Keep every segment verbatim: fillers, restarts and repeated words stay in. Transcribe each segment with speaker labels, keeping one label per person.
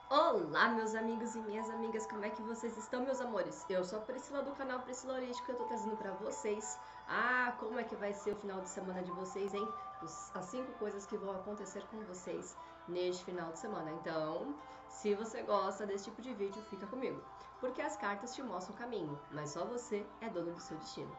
Speaker 1: Olá, meus amigos e minhas amigas, como é que vocês estão, meus amores? Eu sou a Priscila do canal Priscila Holística e eu tô trazendo pra vocês, ah, como é que vai ser o final de semana de vocês, hein? Os, as cinco coisas que vão acontecer com vocês neste final de semana. Então, se você gosta desse tipo de vídeo, fica comigo, porque as cartas te mostram o caminho, mas só você é dono do seu destino.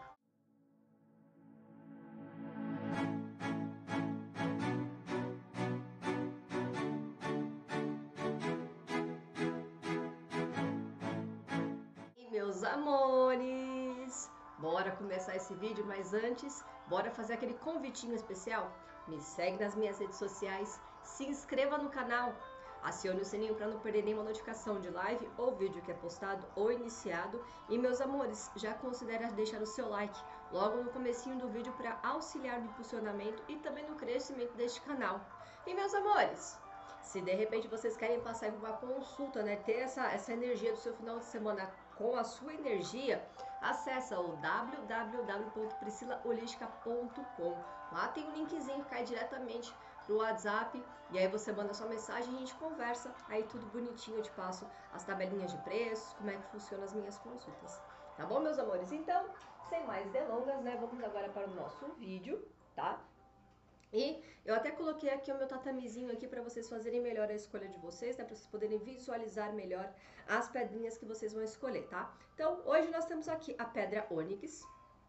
Speaker 1: Meus amores, bora começar esse vídeo, mas antes, bora fazer aquele convitinho especial? Me segue nas minhas redes sociais, se inscreva no canal, acione o sininho para não perder nenhuma notificação de live ou vídeo que é postado ou iniciado. E meus amores, já considere deixar o seu like logo no comecinho do vídeo para auxiliar no impulsionamento e também no crescimento deste canal. E meus amores, se de repente vocês querem passar por uma consulta, né, ter essa, essa energia do seu final de semana com a sua energia, acessa o w w w ponto priscila holística ponto com. Lá tem um linkzinho que cai diretamente pro WhatsApp e aí você manda sua mensagem e a gente conversa, aí tudo bonitinho, eu te passo as tabelinhas de preços, como é que funcionam as minhas consultas. Tá bom, meus amores? Então, sem mais delongas, né, vamos agora para o nosso vídeo, tá? E eu até coloquei aqui o meu tatamezinho aqui para vocês fazerem melhor a escolha de vocês, né? Para vocês poderem visualizar melhor as pedrinhas que vocês vão escolher, tá? Então, hoje nós temos aqui a pedra ônix,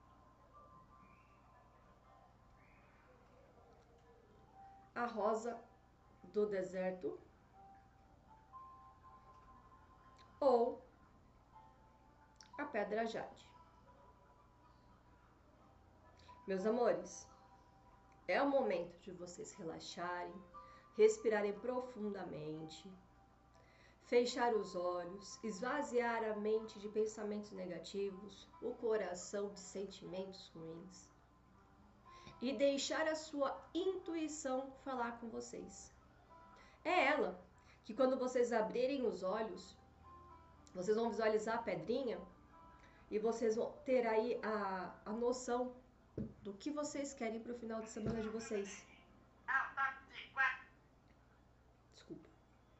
Speaker 1: a rosa do deserto ou a pedra jade. Meus amores, é o momento de vocês relaxarem, respirarem profundamente, fechar os olhos, esvaziar a mente de pensamentos negativos, o coração de sentimentos ruins e deixar a sua intuição falar com vocês. É ela que, quando vocês abrirem os olhos, vocês vão visualizar a pedrinha e vocês vão ter aí a, a noção do que vocês querem para o final de semana de vocês. Desculpa.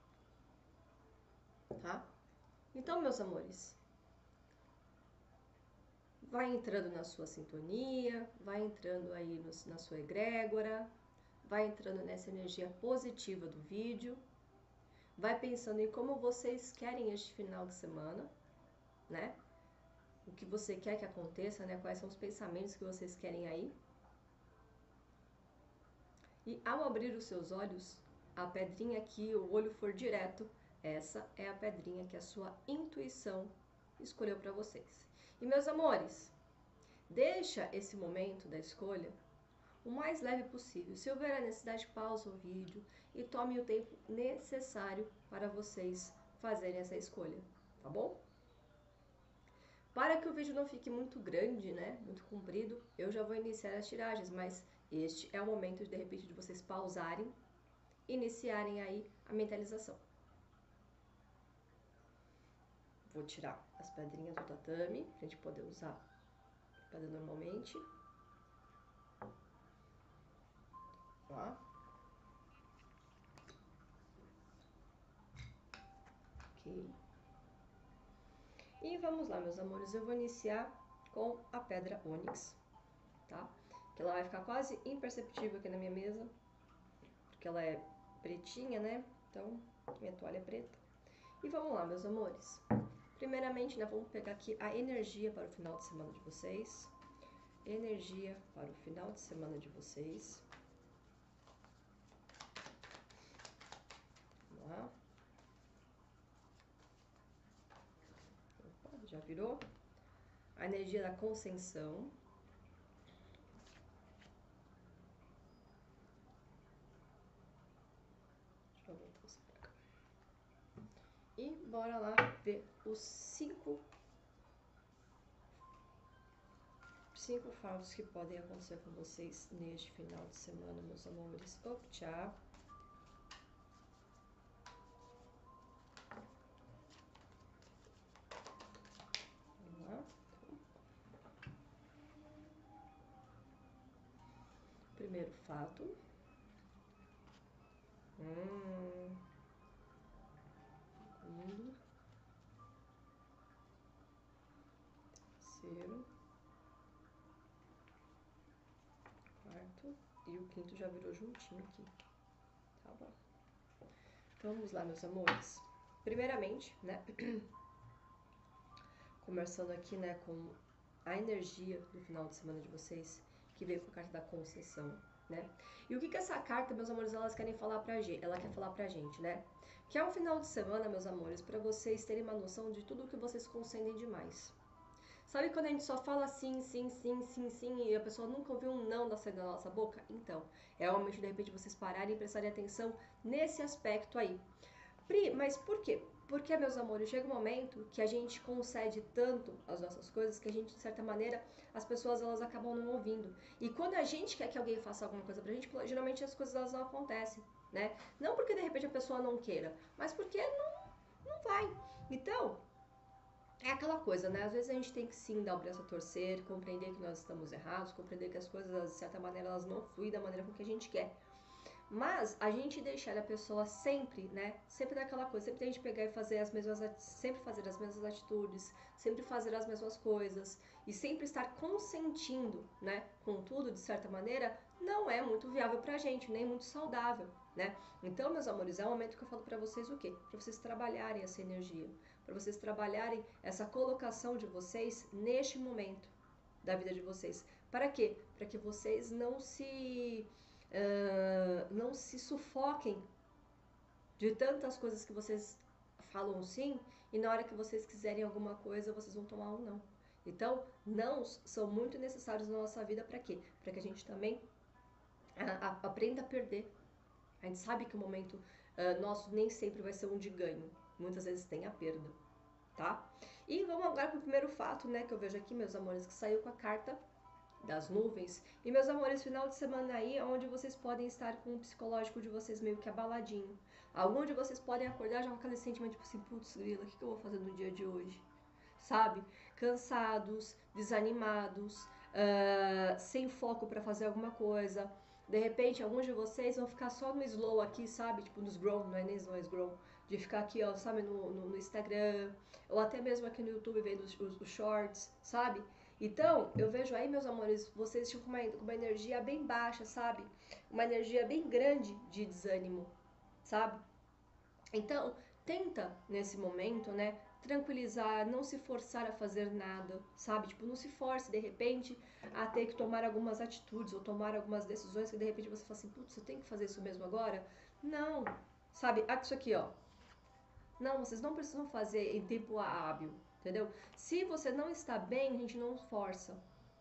Speaker 1: Tá? Então, meus amores, vai entrando na sua sintonia, vai entrando aí no, na sua egrégora, vai entrando nessa energia positiva do vídeo, vai pensando em como vocês querem este final de semana, né? O que você quer que aconteça, né? Quais são os pensamentos que vocês querem aí. E ao abrir os seus olhos, a pedrinha que o olho for direto, essa é a pedrinha que a sua intuição escolheu para vocês. E meus amores, deixa esse momento da escolha o mais leve possível. Se houver a necessidade, pausa o vídeo e tome o tempo necessário para vocês fazerem essa escolha, tá bom? Para que o vídeo não fique muito grande, né, muito comprido, eu já vou iniciar as tiragens, mas este é o momento, de repente, de vocês pausarem, iniciarem aí a mentalização. Vou tirar as pedrinhas do tatame, pra gente poder usar a pedra normalmente. Tá? Ok. E vamos lá, meus amores, eu vou iniciar com a pedra ônix, tá? Que ela vai ficar quase imperceptível aqui na minha mesa, porque ela é pretinha, né? Então, minha toalha é preta. E vamos lá, meus amores. Primeiramente, né, vamos pegar aqui a energia para o final de semana de vocês. Energia para o final de semana de vocês. Vamos lá. Opa, já virou? A energia da concessão. Deixa eu voltar você pra cá. E bora lá ver os cinco, cinco fatos que podem acontecer com vocês neste final de semana, meus amores. Op, tchau. Vamos lá. Primeiro fato. Hum. e o quinto já virou juntinho aqui. Tá bom. Então, vamos lá, meus amores. Primeiramente, né? Conversando aqui, né, com a energia do final de semana de vocês, que veio com a carta da concessão, né? E o que que essa carta, meus amores, elas querem falar pra gente? Ela quer falar pra gente, né? Que é um final de semana, meus amores, pra vocês terem uma noção de tudo que vocês conseguem demais. Sabe quando a gente só fala sim, sim, sim, sim, sim, e a pessoa nunca ouviu um não da saída da nossa boca? Então, é o momento de repente vocês pararem e prestarem atenção nesse aspecto aí. Pri, mas por quê? Porque, meus amores, chega um momento que a gente concede tanto as nossas coisas que a gente, de certa maneira, as pessoas elas acabam não ouvindo. E quando a gente quer que alguém faça alguma coisa pra gente, geralmente as coisas elas não acontecem, né? Não porque de repente a pessoa não queira, mas porque não, não vai. Então, é aquela coisa, né? Às vezes a gente tem que sim dar o braço a torcer, compreender que nós estamos errados, compreender que as coisas, de certa maneira, elas não fluem da maneira com que a gente quer. Mas a gente deixar a pessoa sempre, né? Sempre daquela coisa, sempre a gente pegar e fazer as mesmas, sempre fazer as mesmas atitudes, sempre fazer as mesmas coisas e sempre estar consentindo, né? Com tudo, de certa maneira, não é muito viável pra gente, nem muito saudável, né? Então, meus amores, é o momento que eu falo pra vocês o quê? Pra vocês trabalharem essa energia, pra vocês trabalharem essa colocação de vocês neste momento da vida de vocês. Para quê? Para que vocês não se uh, não se sufoquem de tantas coisas que vocês falam sim e na hora que vocês quiserem alguma coisa vocês vão tomar um não. Então, nãos são muito necessários na nossa vida para quê? Para que a gente também a, a, aprenda a perder. A gente sabe que o momento uh, nosso nem sempre vai ser um de ganho. Muitas vezes tem a perda, tá? E vamos agora para o primeiro fato, né, que eu vejo aqui, meus amores, que saiu com a carta das nuvens. E, meus amores, final de semana aí, onde vocês podem estar com o psicológico de vocês meio que abaladinho. Algum de vocês podem acordar já com aquele sentimento, tipo assim, putz, grila, o que, que eu vou fazer no dia de hoje? Sabe? Cansados, desanimados, uh, sem foco para fazer alguma coisa. De repente, alguns de vocês vão ficar só no slow aqui, sabe? Tipo, no scroll, não é nem slow, é scroll. De ficar aqui, ó, sabe, no, no, no Instagram, ou até mesmo aqui no YouTube vendo os, os, os shorts, sabe? Então, eu vejo aí, meus amores, vocês estão com uma, uma energia bem baixa, sabe? Uma energia bem grande de desânimo, sabe? Então, tenta, nesse momento, né, tranquilizar, não se forçar a fazer nada, sabe? Tipo, não se force, de repente, a ter que tomar algumas atitudes ou tomar algumas decisões que, de repente, você fala assim, putz, eu tenho que fazer isso mesmo agora? Não, sabe? Ah, isso aqui, ó. Não, vocês não precisam fazer em tempo hábil, entendeu? Se você não está bem, a gente não força,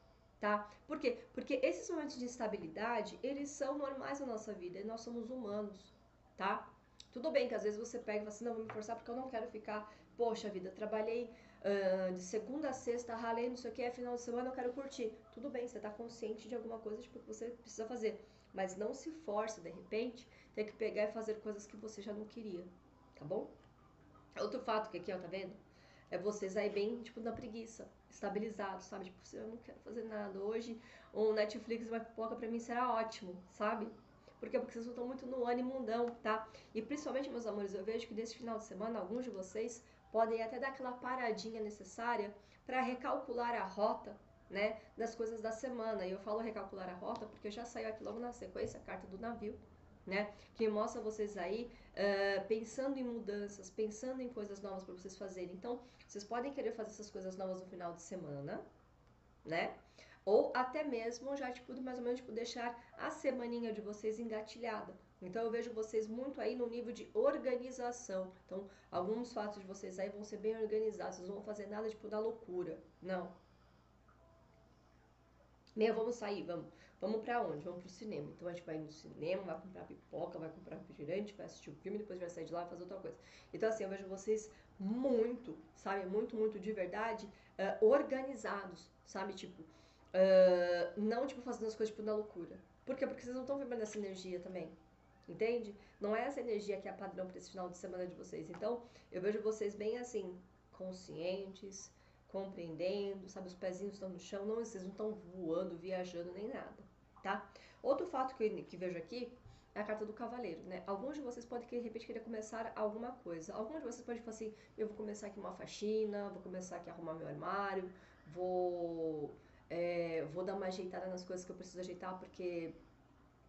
Speaker 1: tá? Por quê? Porque esses momentos de instabilidade, eles são normais na nossa vida, e nós somos humanos, tá? Tudo bem que às vezes você pega e fala assim, não, vou me forçar porque eu não quero ficar, poxa vida, trabalhei uh, de segunda a sexta, ralei, não sei o que, é final de semana, eu quero curtir. Tudo bem, você tá consciente de alguma coisa tipo, que você precisa fazer, mas não se force, de repente, ter que pegar e fazer coisas que você já não queria, tá bom? Outro fato que aqui, ó, tá vendo? É vocês aí bem, tipo, na preguiça, estabilizados, sabe? Tipo, eu não quero fazer nada. Hoje, um Netflix, uma pipoca pra mim será ótimo, sabe? Por quê? Porque vocês estão muito no ânimo mundão, tá? E principalmente, meus amores, eu vejo que nesse final de semana, alguns de vocês podem até dar aquela paradinha necessária para recalcular a rota, né, das coisas da semana. E eu falo recalcular a rota porque já saiu aqui logo na sequência a carta do navio, né, que mostra vocês aí uh, pensando em mudanças, pensando em coisas novas para vocês fazerem. Então, vocês podem querer fazer essas coisas novas no final de semana, né? Ou até mesmo já, tipo, mais ou menos, tipo, deixar a semaninha de vocês engatilhada. Então, eu vejo vocês muito aí no nível de organização. Então, alguns fatos de vocês aí vão ser bem organizados. Vocês não vão fazer nada, tipo, da loucura. Não. Meu, vamos sair, vamos. Vamos pra onde? Vamos pro cinema. Então a gente vai no cinema, vai comprar pipoca, vai comprar refrigerante, vai assistir o filme, depois vai sair de lá e fazer outra coisa. Então assim, eu vejo vocês muito, sabe, muito, muito de verdade, uh, organizados, sabe, tipo, uh, não tipo fazendo as coisas tipo na loucura. Por quê? Porque vocês não estão vibrando essa energia também. Entende? Não é essa energia que é padrão para esse final de semana de vocês. Então, eu vejo vocês bem assim, conscientes, compreendendo, sabe? Os pezinhos estão no chão, não, vocês não estão voando, viajando, nem nada, tá? Outro fato que eu que vejo aqui é a carta do cavaleiro, né? Alguns de vocês podem, de repente, querer começar alguma coisa. Alguns de vocês podem falar assim, eu vou começar aqui uma faxina, vou começar aqui a arrumar meu armário, vou, é, vou dar uma ajeitada nas coisas que eu preciso ajeitar, porque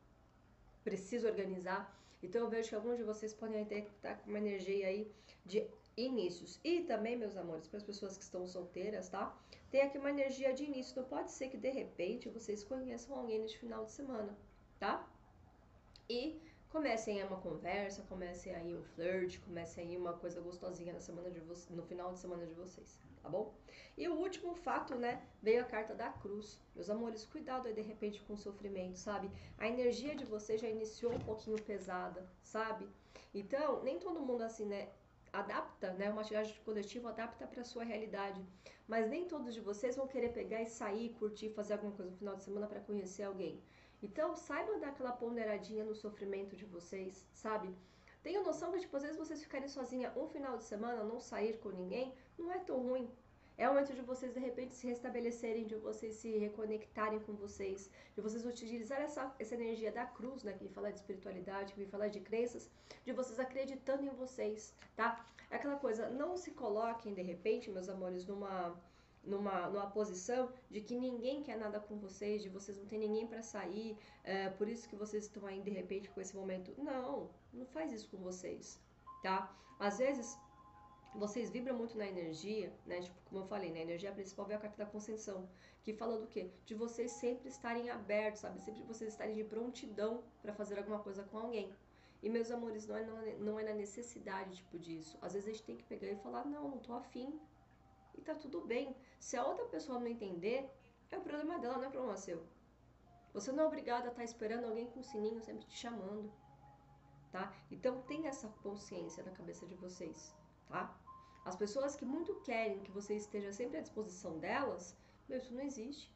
Speaker 1: precisa organizar. Então eu vejo que alguns de vocês podem ter que estar com uma energia aí de inícios. E também, meus amores, para as pessoas que estão solteiras, tá? Tem aqui uma energia de início. Então pode ser que de repente vocês conheçam alguém neste final de semana, tá? E comecem aí uma conversa, comecem aí um flirt, comecem aí uma coisa gostosinha na semana de vo- no final de semana de vocês, tá bom? E o último fato, né, veio a carta da cruz. Meus amores, cuidado aí de repente com o sofrimento, sabe? A energia de vocês já iniciou um pouquinho pesada, sabe? Então, nem todo mundo assim, né, adapta, né, uma atividade coletiva adapta para sua realidade, mas nem todos de vocês vão querer pegar e sair, curtir, fazer alguma coisa no final de semana para conhecer alguém. Então, saibam dar aquela ponderadinha no sofrimento de vocês, sabe? Tenham noção que, tipo, às vezes vocês ficarem sozinha um final de semana, não sair com ninguém, não é tão ruim. É o momento de vocês, de repente, se restabelecerem, de vocês se reconectarem com vocês, de vocês utilizar essa, essa energia da cruz, né, que me fala de espiritualidade, que me fala de crenças, de vocês acreditando em vocês, tá? É aquela coisa, não se coloquem, de repente, meus amores, numa numa, numa posição de que ninguém quer nada com vocês, de vocês não tem ninguém para sair, é, por isso que vocês estão aí de repente com esse momento. Não, não faz isso com vocês, tá? Às vezes vocês vibram muito na energia, né? Tipo, como eu falei, na energia principal veio a carta da Conceição, que fala do quê? De vocês sempre estarem abertos, sabe? Sempre vocês estarem de prontidão para fazer alguma coisa com alguém. E meus amores, não é, não é, não é na necessidade, tipo, disso. Às vezes a gente tem que pegar e falar, não, não tô afim. E tá tudo bem. Se a outra pessoa não entender, é o problema dela, não é problema seu. Você não é obrigado a estar esperando alguém com o sininho sempre te chamando, tá? Então tenha essa consciência na cabeça de vocês, tá? As pessoas que muito querem que você esteja sempre à disposição delas, meu, isso não existe.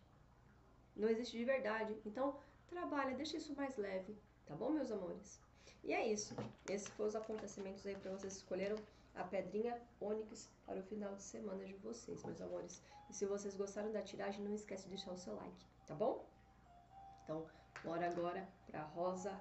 Speaker 1: Não existe de verdade. Então, trabalha, deixa isso mais leve, tá bom, meus amores? E é isso. Esses foram os acontecimentos aí para vocês escolheram a pedrinha ônix para o final de semana de vocês, meus amores. E se vocês gostaram da tiragem, não esquece de deixar o seu like, tá bom? Então, bora agora para a rosa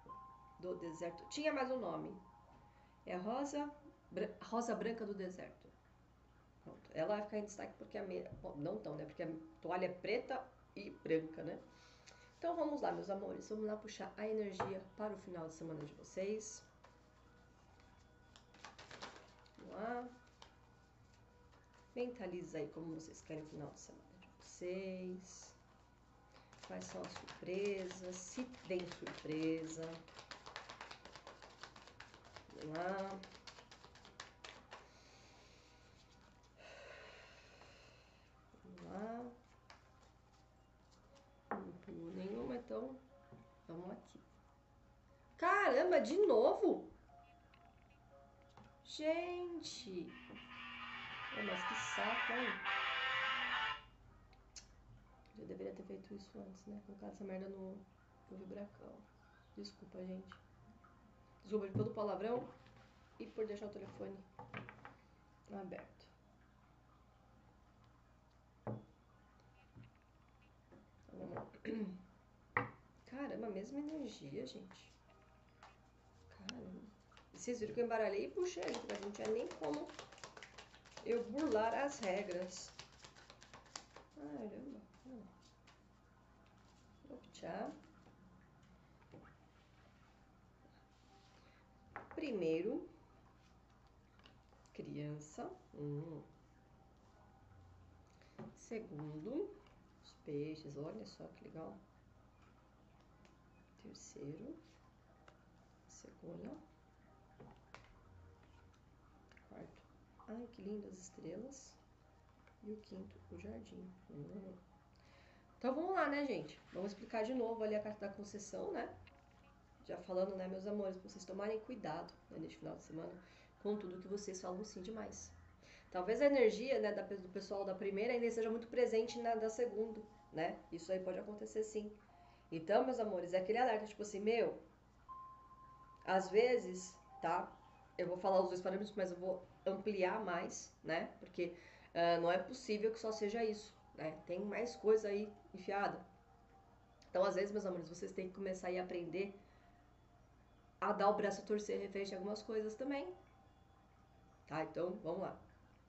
Speaker 1: do deserto. Tinha mais um nome. É a rosa, rosa branca do deserto. Pronto. Ela vai ficar em destaque porque a me... Bom, não tão, né? Porque a toalha é preta e branca, né? Então vamos lá, meus amores. Vamos lá puxar a energia para o final de semana de vocês. Vamos lá. Mentaliza aí como vocês querem o final de semana de vocês. Quais são as surpresas? Se tem surpresa. Vamos lá. Vamos lá. Não pulo nenhuma, então vamos aqui. Caramba, de novo? Gente! Oh, mas que saco, hein? Eu deveria ter feito isso antes, né? Colocado essa merda no, no vibracão. Desculpa, gente. Desculpa pelo palavrão e por deixar o telefone aberto. Então, vamos lá. Caramba, mesma energia, gente. Caramba. E vocês viram que eu embaralhei e puxei, porque não tinha nem como eu burlar as regras. Caramba. Vou puxar. Primeiro, criança. Hum. Segundo, os peixes. Olha só que legal. Terceiro, segunda. Quarto. Ai, que lindas estrelas. E o quinto, o jardim. Hum. Então vamos lá, né, gente? Vamos explicar de novo ali a carta da concessão, né? Já falando, né, meus amores, pra vocês tomarem cuidado, né, neste final de semana com tudo que vocês falam sim demais. Talvez a energia, né, da, do pessoal da primeira ainda seja muito presente na da segunda, né? Isso aí pode acontecer sim. Então, meus amores, é aquele alerta, tipo assim, meu, às vezes, tá? Eu vou falar os dois parâmetros, mas eu vou ampliar mais, né? Porque uh, não é possível que só seja isso, né? Tem mais coisa aí enfiada. Então, às vezes, meus amores, vocês têm que começar a aprender a dar o braço a torcer referente a algumas coisas também. Tá, então, vamos lá.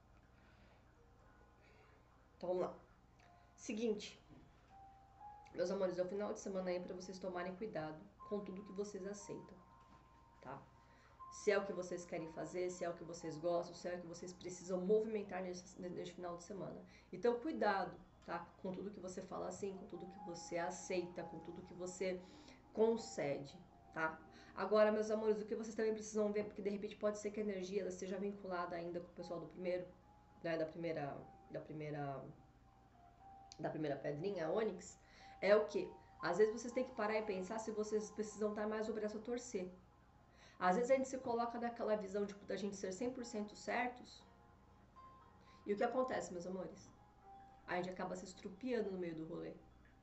Speaker 1: Então, vamos lá. Seguinte. Meus amores, é o final de semana aí pra vocês tomarem cuidado, com tudo que vocês aceitam, tá? Se é o que vocês querem fazer, se é o que vocês gostam, se é o que vocês precisam movimentar nesse, nesse final de semana. Então, cuidado, tá? Com tudo que você fala assim, com tudo que você aceita, com tudo que você concede, tá? Agora, meus amores, o que vocês também precisam ver, porque de repente pode ser que a energia ela esteja vinculada ainda com o pessoal do primeiro, né, da primeira, da primeira, da primeira pedrinha, a Ônix, é o que? Às vezes vocês têm que parar e pensar se vocês precisam estar mais o braço a torcer. Às vezes a gente se coloca naquela visão tipo, da gente ser cem por cento certos. E o que acontece, meus amores? A gente acaba se estrupiando no meio do rolê.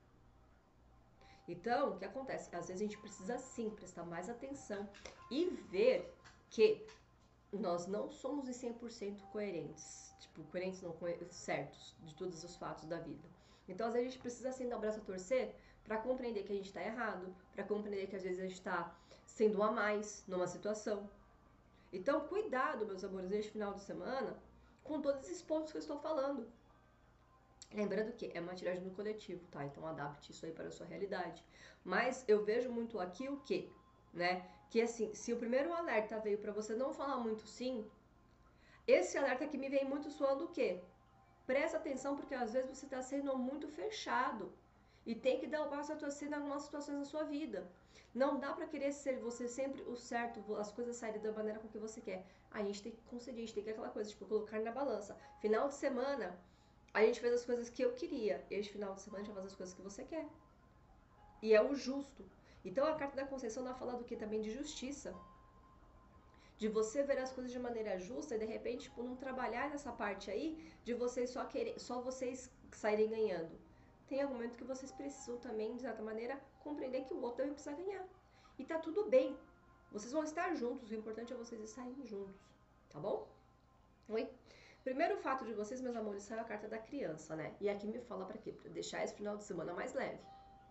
Speaker 1: Então, o que acontece? Às vezes a gente precisa sim prestar mais atenção e ver que nós não somos em cem por cento coerentes. Tipo, coerentes não, certos de todos os fatos da vida. Então, às vezes a gente precisa sim dar o braço a torcer para compreender que a gente está errado, para compreender que às vezes a gente está sendo a mais numa situação. Então, cuidado, meus amores, neste final de semana, com todos esses pontos que eu estou falando. Lembrando que é uma tiragem no coletivo, tá? Então, adapte isso aí para a sua realidade. Mas eu vejo muito aqui o quê? Né? Que assim, se o primeiro alerta veio para você não falar muito sim, esse alerta aqui me vem muito soando o quê? Presta atenção, porque às vezes você está sendo muito fechado. E tem que dar o passo a torcer em algumas situações da sua vida. Não dá pra querer ser você sempre o certo, as coisas saírem da maneira com que você quer. A gente tem que conceder, a gente tem que aquela coisa, tipo, colocar na balança. Final de semana, a gente fez as coisas que eu queria. Este final de semana a gente vai fazer as coisas que você quer. E é o justo. Então a carta da Conceição dá fala do que também de justiça. De você ver as coisas de maneira justa e de repente, tipo, não trabalhar nessa parte aí de vocês só querer, só vocês saírem ganhando. Tem algum momento que vocês precisam também, de certa maneira, compreender que o outro também precisa ganhar. E tá tudo bem. Vocês vão estar juntos, o importante é vocês estarem juntos, tá bom? Oi? Primeiro fato de vocês, meus amores, saiu a carta da criança, né? E aqui me fala pra quê? Pra deixar esse final de semana mais leve.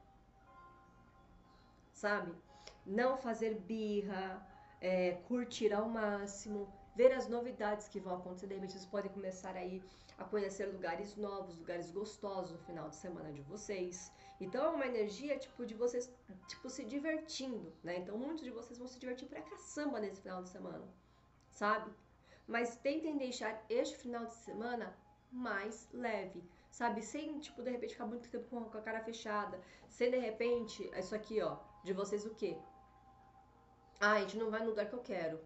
Speaker 1: Sabe? Não fazer birra, é, curtir ao máximo, ver as novidades que vão acontecer. De repente vocês podem começar aí a conhecer lugares novos, lugares gostosos no final de semana de vocês. Então é uma energia tipo de vocês tipo se divertindo, né? Então muitos de vocês vão se divertir pra caçamba nesse final de semana, sabe? Mas tentem deixar este final de semana mais leve, sabe? Sem, tipo, de repente ficar muito tempo com a cara fechada. Sem, de repente, isso aqui, ó, de vocês o quê? Ah, a gente não vai no lugar que eu quero.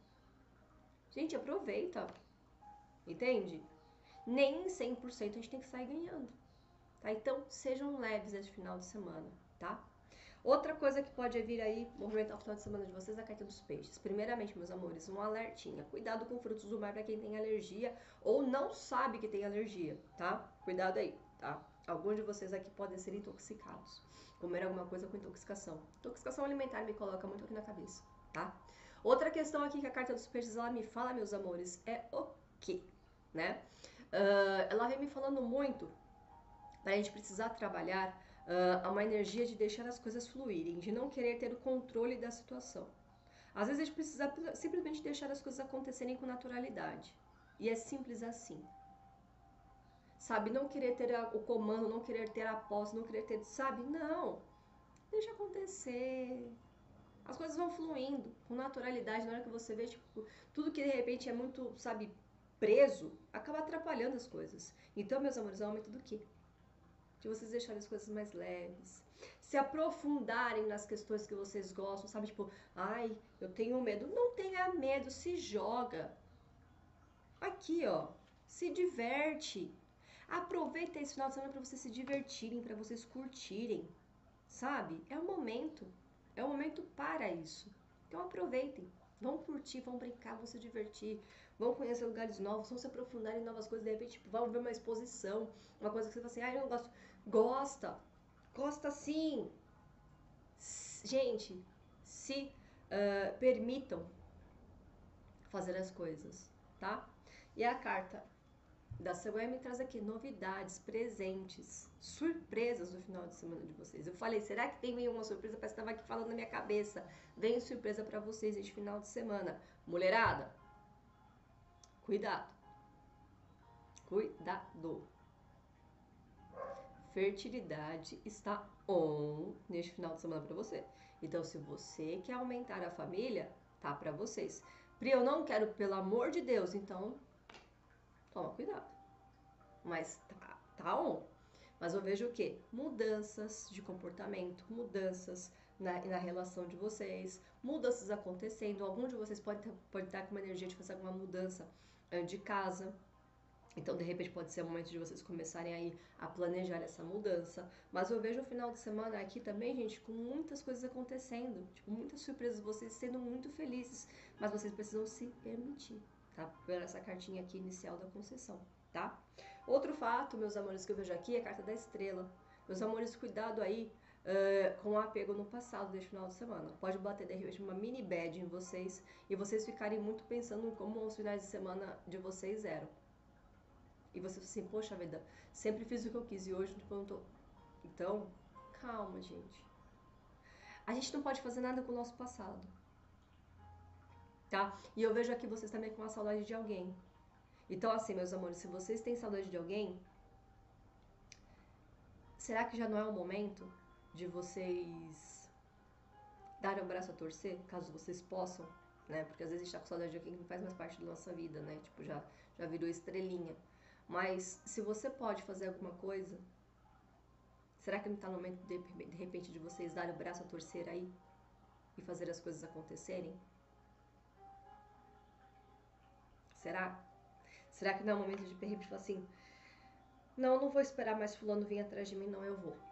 Speaker 1: Gente, aproveita. Entende? Nem cem por cento a gente tem que sair ganhando. Tá? Então, sejam leves esse final de semana, tá? Outra coisa que pode vir aí, movimentar o final de semana de vocês, é a carta dos peixes. Primeiramente, meus amores, um alertinha. Cuidado com frutos do mar para quem tem alergia ou não sabe que tem alergia, tá? Cuidado aí, tá? Alguns de vocês aqui podem ser intoxicados. Comer alguma coisa com intoxicação. Intoxicação alimentar me coloca muito aqui na cabeça, tá? Outra questão aqui que a carta dos peixes, ela me fala, meus amores, é o quê, né? Uh, ela vem me falando muito pra gente precisar trabalhar uh, uma energia de deixar as coisas fluírem, de não querer ter o controle da situação. Às vezes a gente precisa simplesmente deixar as coisas acontecerem com naturalidade. E é simples assim. Sabe, não querer ter a, o comando, não querer ter a posse, não querer ter, sabe? Não. Deixa acontecer. As coisas vão fluindo com naturalidade. Na hora que você vê, tipo, tudo que de repente é muito, sabe, preso, acaba atrapalhando as coisas. Então, meus amores, é o momento do quê? De vocês deixarem as coisas mais leves, se aprofundarem nas questões que vocês gostam, sabe? Tipo, ai, eu tenho medo. Não tenha medo, se joga. Aqui, ó, se diverte. Aproveita esse final de semana para vocês se divertirem, para vocês curtirem, sabe? É o momento, é o momento para isso. Então aproveitem, vão curtir, vão brincar, vão se divertir, vão conhecer lugares novos, vão se aprofundar em novas coisas, de repente tipo, vão ver uma exposição, uma coisa que você fala assim, ah, eu não gosto. Gosta, gosta sim. Gente, se uh, permitam fazer as coisas, tá? E a carta da Cegonha me traz aqui novidades, presentes, surpresas no final de semana de vocês. Eu falei, será que tem alguma surpresa? Parece que estava aqui falando na minha cabeça. Vem surpresa para vocês este final de semana. Mulherada, cuidado. Cuidado. Fertilidade está on neste final de semana para você. Então, se você quer aumentar a família, tá pra vocês. Pri, eu não quero, pelo amor de Deus, então toma cuidado. Mas tá, tá on. Mas eu vejo o quê? Mudanças de comportamento, mudanças na, na relação de vocês, mudanças acontecendo. Algum de vocês pode, ter, pode estar com uma energia de fazer alguma mudança uh, de casa. Então, de repente, pode ser o momento de vocês começarem aí a planejar essa mudança. Mas eu vejo o final de semana aqui também, gente, com muitas coisas acontecendo. Tipo, muitas surpresas, vocês sendo muito felizes. Mas vocês precisam se permitir, tá? Por essa cartinha aqui inicial da concessão, tá? Outro fato, meus amores, que eu vejo aqui é a carta da estrela. Meus amores, cuidado aí uh, com o apego no passado deste final de semana. Pode bater, de repente, uma mini bad em vocês e vocês ficarem muito pensando em como os finais de semana de vocês eram. E você assim, poxa vida, sempre fiz o que eu quis e hoje tipo, eu não tô... Então, calma, gente. A gente não pode fazer nada com o nosso passado. Tá? E eu vejo aqui vocês também com a saudade de alguém. Então, assim, meus amores, se vocês têm saudade de alguém, será que já não é o momento de vocês darem o braço a torcer, caso vocês possam, né? Porque às vezes a gente tá com saudade de alguém que não faz mais parte da nossa vida, né? Tipo, já, já virou estrelinha. Mas se você pode fazer alguma coisa, será que não está no momento de, de repente de vocês darem o braço a torcer aí e fazer as coisas acontecerem? Será? Será que não é o momento de de repente falar assim, não, não vou esperar mais fulano vir atrás de mim, não, eu vou.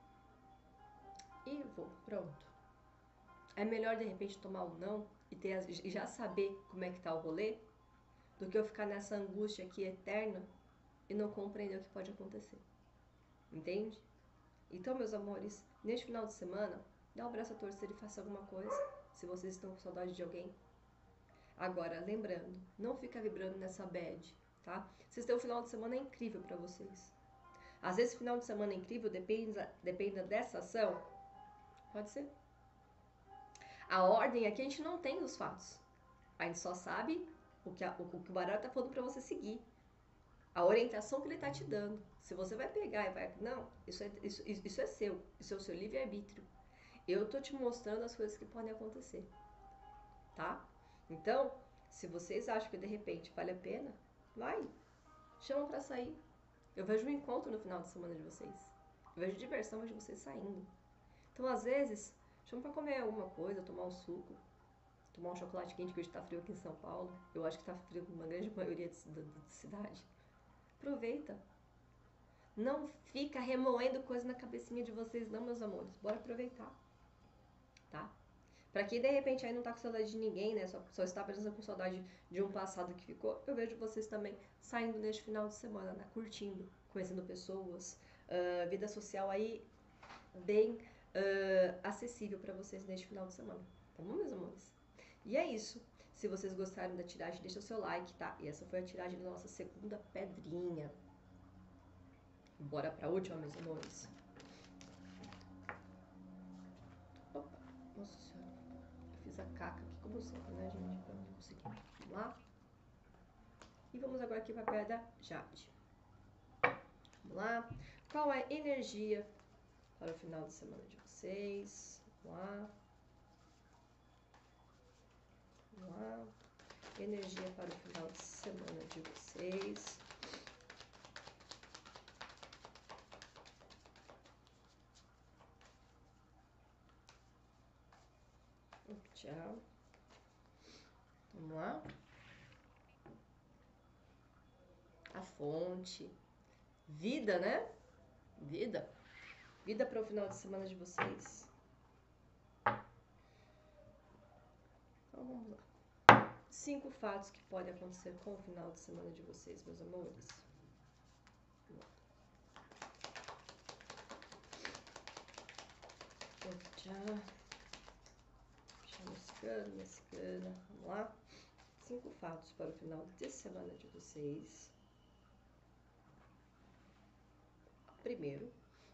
Speaker 1: E vou, pronto. É melhor de repente tomar um não e, ter, e já saber como é que tá o rolê, do que eu ficar nessa angústia aqui eterna e não compreender o que pode acontecer. Entende? Então, meus amores, neste final de semana, dá um braço a torcer e faça alguma coisa, se vocês estão com saudade de alguém. Agora, lembrando, não fica vibrando nessa bad, tá? Vocês têm um final de semana incrível pra vocês. Às vezes, final de semana incrível depende, depende dessa ação. Pode ser. A ordem aqui a gente não tem os fatos. A gente só sabe o que, a, o, o que o baralho tá falando pra você seguir. A orientação que ele tá te dando. Se você vai pegar e vai... Não, isso é, isso, isso é seu. Isso é o seu livre-arbítrio. Eu tô te mostrando as coisas que podem acontecer. Tá? Então, se vocês acham que de repente vale a pena, vai. Chamam pra sair. Eu vejo um encontro no final de semana de vocês. Eu vejo diversão de vocês saindo. Então, às vezes, chamam pra comer alguma coisa, tomar um suco, tomar um chocolate quente, que hoje tá frio aqui em São Paulo. Eu acho que tá frio numa grande maioria da cidade. Aproveita. Não fica remoendo coisa na cabecinha de vocês não, meus amores. Bora aproveitar. Tá? Pra quem de repente aí não tá com saudade de ninguém, né? Só, só está pensando com saudade de um passado que ficou, eu vejo vocês também saindo neste final de semana, né? Curtindo, conhecendo pessoas, uh, vida social aí bem uh, acessível pra vocês neste final de semana. Tá bom, meus amores? E é isso. Se vocês gostaram da tiragem, deixa o seu like, tá? E essa foi a tiragem da nossa segunda pedrinha. Bora pra última, meus amores. Opa, nossa senhora. Eu fiz a caca aqui, como sempre, né, gente? Pra não conseguir. Vamos lá. E vamos agora aqui pra pedra Jade. Vamos lá. Qual é a energia para o final de semana de vocês? Vamos lá. Vamos lá. Energia para o final de semana de vocês. Tchau. Vamos lá. A fonte. Vida, né? Vida. Vida para o final de semana de vocês. Então vamos lá. Cinco fatos que podem acontecer com o final de semana de vocês, meus amores. Tchau. Mescando, mescando. Vamos lá. Cinco fatos para o final de semana de vocês. Primeiro.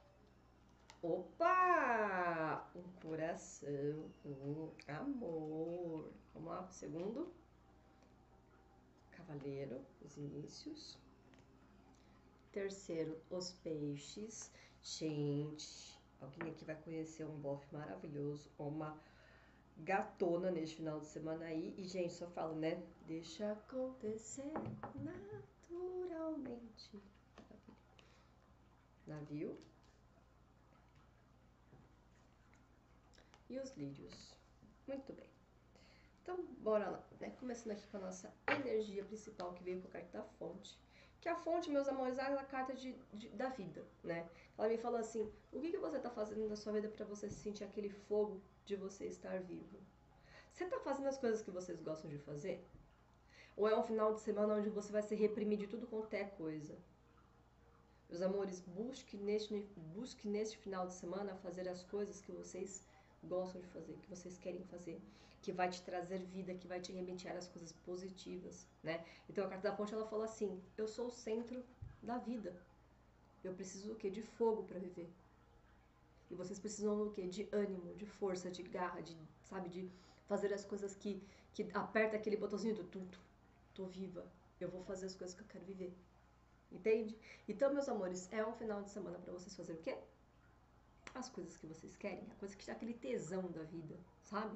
Speaker 1: Opa! Um coração, um amor. Vamos lá. Segundo. Cavaleiro, os inícios. Terceiro, os peixes. Gente, Alguém aqui vai conhecer um bofe maravilhoso, ou uma gatona neste final de semana aí. E, gente, só falo, né? Deixa acontecer naturalmente. Navio. E os lírios. Muito bem. Então, bora lá, né? Começando aqui com a nossa energia principal que veio com a carta da fonte. Que a fonte, meus amores, é a carta de, de, da vida, né? Ela me falou assim, o que, que você está fazendo na sua vida para você sentir aquele fogo de você estar vivo? Você está fazendo as coisas que vocês gostam de fazer? Ou é um final de semana onde você vai se reprimir de tudo quanto é coisa? Meus amores, busque neste, busque neste final de semana fazer as coisas que vocês gostam de fazer, que vocês querem fazer, que vai te trazer vida, que vai te remeter às coisas positivas, né? Então a carta da fonte ela fala assim: eu sou o centro da vida. Eu preciso do quê? De fogo para viver. E vocês precisam do quê? De ânimo, de força, de garra, de, sabe, de fazer as coisas que que aperta aquele botãozinho do tum, tum, tô viva. Eu vou fazer as coisas que eu quero viver. Entende? Então, meus amores, é um final de semana para vocês fazer o quê? As coisas que vocês querem, a coisa que dá aquele tesão da vida, sabe?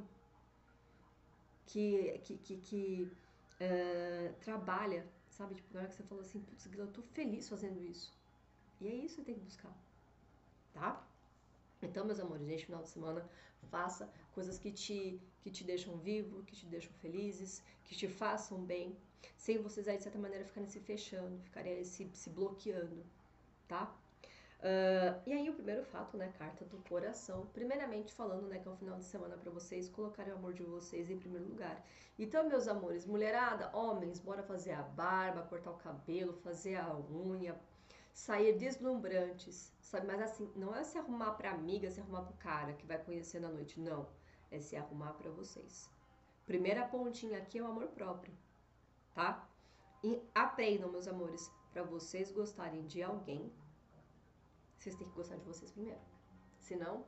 Speaker 1: Que, que, que, que uh, trabalha, sabe? Tipo, na hora que você fala assim, putz, eu tô feliz fazendo isso. E é isso que você tem que buscar, tá? Então, meus amores, neste final de semana, faça coisas que te, que te deixam vivo, que te deixam felizes, que te façam bem, sem vocês aí, de certa maneira, ficarem se fechando, ficarem aí se, se bloqueando, tá? Uh, e aí o primeiro fato, né, carta do coração, primeiramente falando, né, que é um final de semana para vocês colocarem o amor de vocês em primeiro lugar. Então, meus amores, mulherada, homens, bora fazer a barba, cortar o cabelo, fazer a unha, sair deslumbrantes, sabe? Mas assim, não é se arrumar pra amiga, se arrumar pro cara que vai conhecer na noite, não. É se arrumar pra vocês. Primeira pontinha aqui é o amor próprio, tá? E aprendam, meus amores, pra vocês gostarem de alguém, vocês têm que gostar de vocês primeiro. Senão,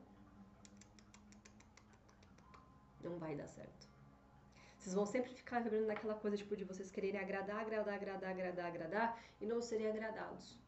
Speaker 1: não vai dar certo. Vocês vão sempre ficar vibrando naquela coisa, tipo, de vocês quererem agradar, agradar, agradar, agradar, agradar, e não serem agradados.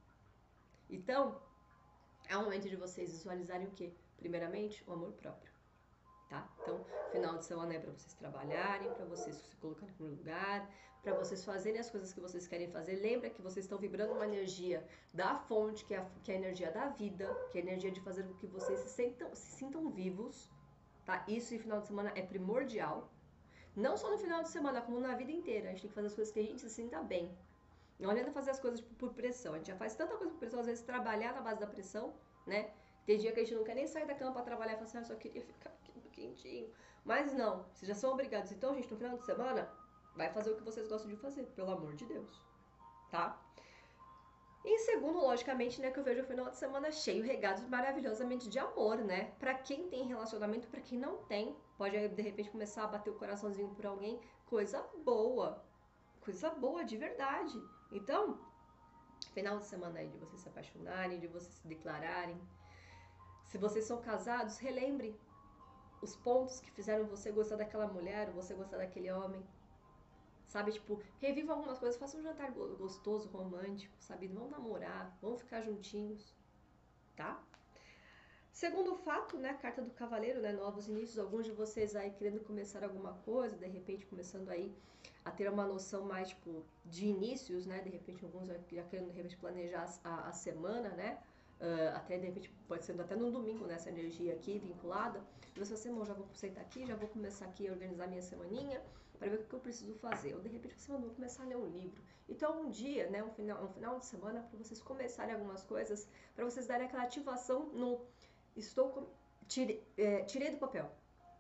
Speaker 1: Então, é o momento de vocês visualizarem o quê? Primeiramente, o amor próprio, tá? Então, final de semana é para vocês trabalharem, para vocês se colocarem no lugar, para vocês fazerem as coisas que vocês querem fazer. Lembra que vocês estão vibrando uma energia da fonte, que é, a, que é a energia da vida, que é a energia de fazer com que vocês se sintam, se sintam vivos, tá? Isso em final de semana é primordial. Não só no final de semana, como na vida inteira. A gente tem que fazer as coisas que a gente se sinta bem. Não adianta fazer as coisas por pressão. A gente já faz tanta coisa por pressão, às vezes trabalhar na base da pressão, né? Tem dia que a gente não quer nem sair da cama pra trabalhar e fala assim, ah, eu só queria ficar aqui no quentinho. Mas não, vocês já são obrigados. Então, gente, no final de semana, vai fazer o que vocês gostam de fazer, pelo amor de Deus, tá? E em segundo, logicamente, né, que eu vejo o final de semana cheio, regado maravilhosamente de amor, né? Pra quem tem relacionamento, pra quem não tem, pode de repente começar a bater o coraçãozinho por alguém, coisa boa, coisa boa de verdade. Então, final de semana aí de vocês se apaixonarem, de vocês se declararem. Se vocês são casados, relembre os pontos que fizeram você gostar daquela mulher, ou você gostar daquele homem. Sabe, tipo, reviva algumas coisas, faça um jantar gostoso, romântico, sabe? Vão namorar, vão ficar juntinhos, tá? Segundo fato, né, carta do cavaleiro, né, novos inícios, alguns de vocês aí querendo começar alguma coisa, de repente começando aí a ter uma noção mais, tipo, de inícios, né, de repente alguns já querendo, de repente, planejar a, a semana, né, uh, até, de repente, pode ser até no domingo, né, essa energia aqui vinculada, e você assim, já vou sentar aqui, já vou começar aqui a organizar minha semaninha, para ver o que eu preciso fazer, ou de repente você vou começar a ler um livro. Então, um dia, né, um final, um final de semana, para vocês começarem algumas coisas, para vocês darem aquela ativação no estou com... Tire... é, tirei do papel.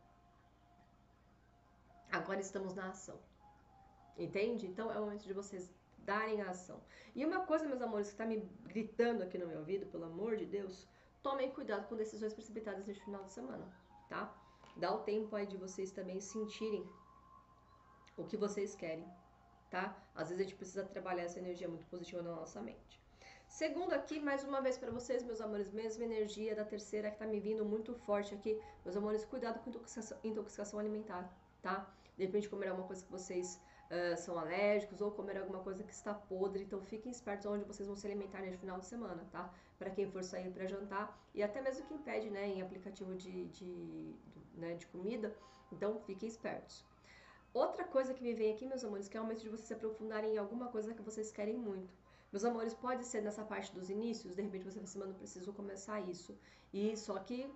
Speaker 1: Agora estamos na ação. Entende? Então é o momento de vocês darem a ação. E uma coisa, meus amores, que está me gritando aqui no meu ouvido, pelo amor de Deus, tomem cuidado com decisões precipitadas neste final de semana, tá? Dá o tempo aí de vocês também sentirem o que vocês querem, tá? Às vezes a gente precisa trabalhar essa energia muito positiva na nossa mente. Segundo aqui, mais uma vez para vocês, meus amores, mesma energia da terceira que tá me vindo muito forte aqui. Meus amores, cuidado com intoxicação, intoxicação alimentar, tá? De repente comer alguma coisa que vocês uh, são alérgicos ou comer alguma coisa que está podre. Então fiquem espertos onde vocês vão se alimentar nesse final de semana, tá? Para quem for sair para jantar e até mesmo quem pede, né, em aplicativo de, de, né, de comida. Então fiquem espertos. Outra coisa que me vem aqui, meus amores, que é o momento de vocês se aprofundarem em alguma coisa que vocês querem muito. Meus amores, pode ser nessa parte dos inícios, de repente você fala assim, mano, preciso começar isso. E só que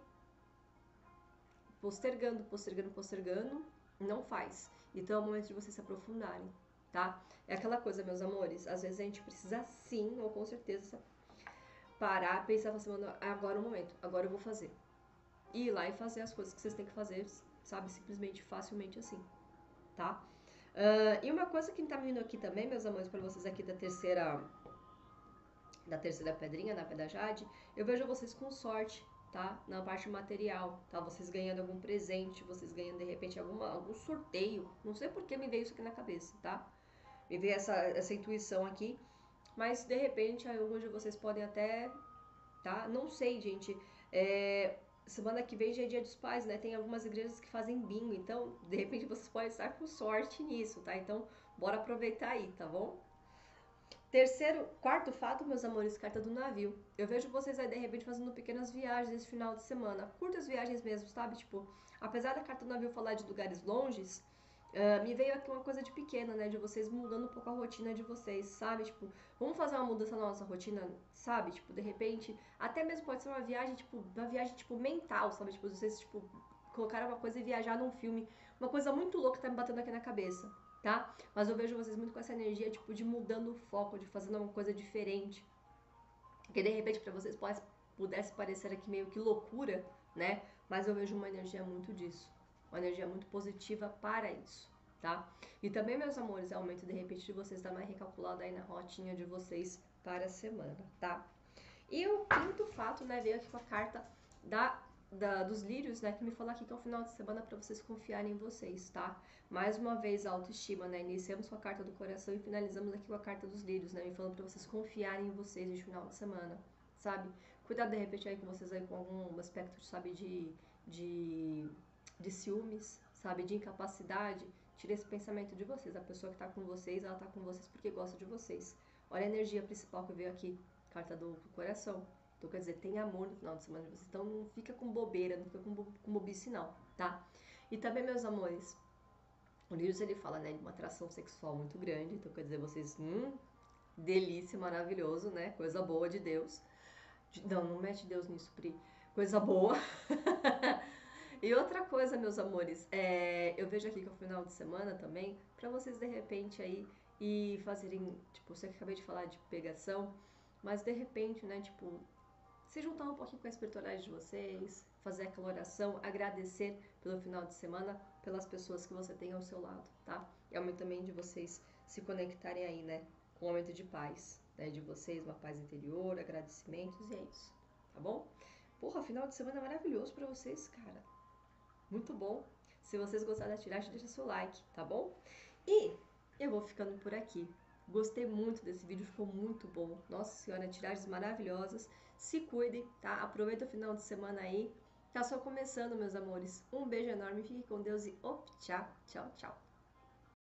Speaker 1: postergando, postergando, postergando, não faz. Então é o momento de vocês se aprofundarem, tá? É aquela coisa, meus amores, às vezes a gente precisa sim, ou com certeza, parar, pensar, assim, mano, agora é o momento, agora eu vou fazer. E ir lá e fazer as coisas que vocês têm que fazer, sabe, simplesmente, facilmente assim, tá? Uh, e uma coisa que tá me vindo aqui também, meus amores, para vocês aqui da terceira da terceira pedrinha, da pedra Jade, eu vejo vocês com sorte, tá? Na parte material, tá? Vocês ganhando algum presente, vocês ganhando de repente alguma, algum sorteio. Não sei por que me veio isso aqui na cabeça, tá? Me veio essa, essa intuição aqui, mas de repente alguns de vocês podem até, tá? Não sei, gente. É, semana que vem já é dia dos pais, né? Tem algumas igrejas que fazem bingo, então de repente vocês podem estar com sorte nisso, tá? Então bora aproveitar aí, tá bom? Terceiro, quarto fato, meus amores, carta do navio. Eu vejo vocês aí de repente fazendo pequenas viagens esse final de semana, curtas viagens mesmo, sabe? Tipo, apesar da carta do navio falar de lugares longes, uh, me veio aqui uma coisa de pequena, né? De vocês mudando um pouco a rotina de vocês, sabe? Tipo, vamos fazer uma mudança na nossa rotina, sabe? Tipo, de repente, até mesmo pode ser uma viagem, tipo, uma viagem, tipo, mental, sabe? Tipo, vocês, tipo, colocaram uma coisa e viajar num filme. Uma coisa muito louca tá me batendo aqui na cabeça, tá? Mas eu vejo vocês muito com essa energia, tipo, de mudando o foco, de fazendo uma coisa diferente. Que de repente pra vocês pode, pudesse parecer aqui meio que loucura, né? Mas eu vejo uma energia muito disso. Uma energia muito positiva para isso, tá? E também, meus amores, é o momento de repente de vocês dar uma recalculada aí na rotinha de vocês para a semana, tá? E o quinto fato, né, veio aqui com a carta da Da, dos lírios, né, que me fala aqui que é um final de semana para vocês confiarem em vocês, tá? Mais uma vez a autoestima, né? Iniciamos com a carta do coração e finalizamos aqui com a carta dos lírios, né? Me falando para vocês confiarem em vocês neste final de semana, sabe? Cuidado de repente aí com vocês aí com algum aspecto, sabe, de, de, de ciúmes, sabe, de incapacidade. Tire esse pensamento de vocês. A pessoa que tá com vocês, ela tá com vocês porque gosta de vocês. Olha a energia principal que veio aqui, carta do, do coração. Então, quer dizer, tem amor no final de semana de vocês. Então, não fica com bobeira, não fica com, bo com bobice, não, tá? E também, meus amores, o Lírios, ele fala, né, de uma atração sexual muito grande. Então, quer dizer, vocês, hum, delícia, maravilhoso, né? Coisa boa de Deus. Não, não mete Deus nisso, Pri. Coisa boa. E outra coisa, meus amores, é, eu vejo aqui que é o final de semana também, pra vocês, de repente, aí, e fazerem, tipo, você que acabei de falar de pegação, mas, de repente, né, tipo, se juntar um pouquinho com a espiritualidade de vocês, fazer aquela oração, agradecer pelo final de semana, pelas pessoas que você tem ao seu lado, tá? É o momento também de vocês se conectarem aí, né? Com um momento de paz, né? De vocês, uma paz interior, agradecimentos e é isso, tá bom? Porra, final de semana é maravilhoso pra vocês, cara. Muito bom. Se vocês gostaram da tiragem, deixa seu like, tá bom? E eu vou ficando por aqui. Gostei muito desse vídeo, ficou muito bom. Nossa senhora, tiragens maravilhosas. Se cuidem, tá? Aproveita o final de semana aí. Tá só começando, meus amores. Um beijo enorme, fique com Deus e op, tchau, tchau, tchau.